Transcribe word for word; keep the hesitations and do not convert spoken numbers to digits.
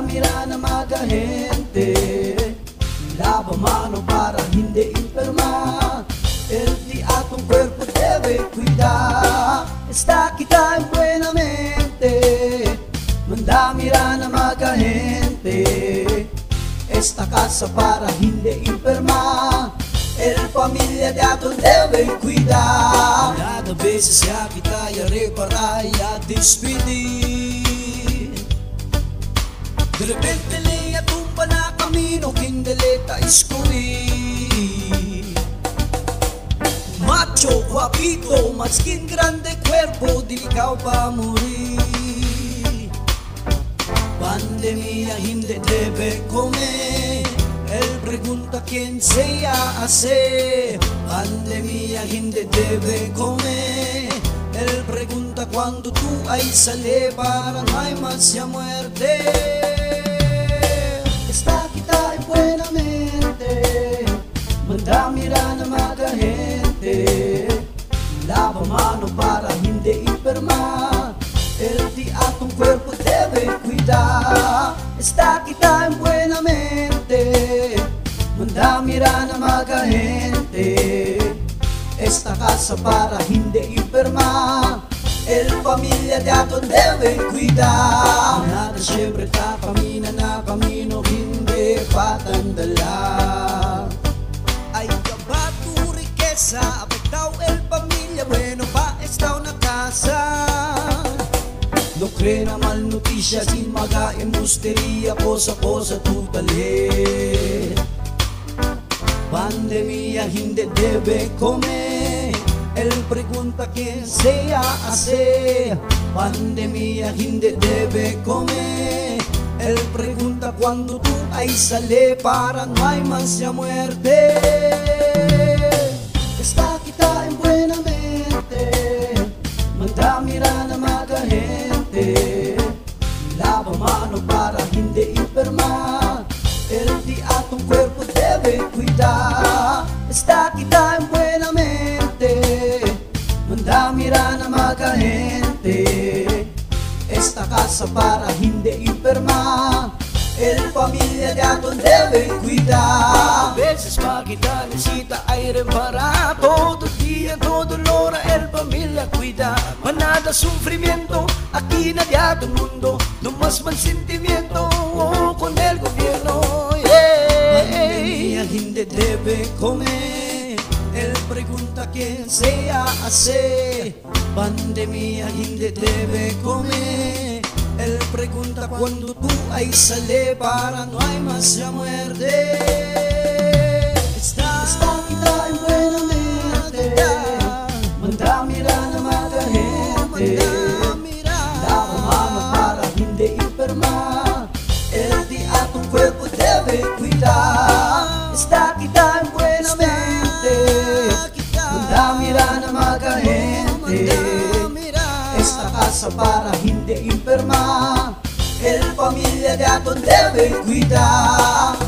Mandamira na mga gente, lava mano para hindi enferma. El di atong cuerpo debe cuidar. Está kita en buena mente. Mandamira na mga gente, esta casa para hindi enferma. El familia de ato debe cuidar. Cada veces ya kita ya reparar y a despedir. De repente le tumba na camino, kindeleta escurrir. Macho, guapito, maskin grande cuerpo, delicado pa morir. Pandemia hindi debe comer. Él pregunta quién se hace. Pandemia hindi debe comer. Él pregunta cuando tú hay sale para no hay más ya muerte. Está kita en buena mente. Mandamira na mga gente, lava mano para hindi enferma. El di atong cuerpo debe cuidar. Está kita en buena mente. Mandamira na mga gente, esta casa para hindi enferma. El familia de ato debe cuidar. Nada siempre ta camina na camino, hindi patandala. Ay kaba tu riqueza, afectao el familia, bueno pa estao na casa. No cree na mal noticia, sin maga embustería, cosa cosa tutale. Pandemia hindi debe comer. Él pregunta quién se hace. Pandemia hindi debe comer. Él pregunta cuando tú hay sale para no hay más ya muerte. Está kita en buena mente. Mandamira na mga gente, lava mano para hindi enferma. El di atong cuerpo debe cuidar. Está kita en buena mente. Mandamira na mga gente, esta casa para hindi enferma. El familia de ato debe cuidar. A veces pa kita necesita aire para todo día, todo hora el familia cuida. Manada sufrimiento, aquí nadie a todo mundo, no más mal sentimiento oh, con el gobierno. Yeah. Pandemia hindi debe comer. Él pregunta quién se hace. Pandemia hindi debe comer. Él pregunta cuando tú hay sale para no hay más ya muerte. Está, está kita en buena mente. Mandamira na mga gente, lava mano para hindi enferma. El di atong cuerpo debe cuidar. Está kita en buena mente. Mandamira na mga gente, esta casa para hindi enferma. El familia de ato debe cuidar.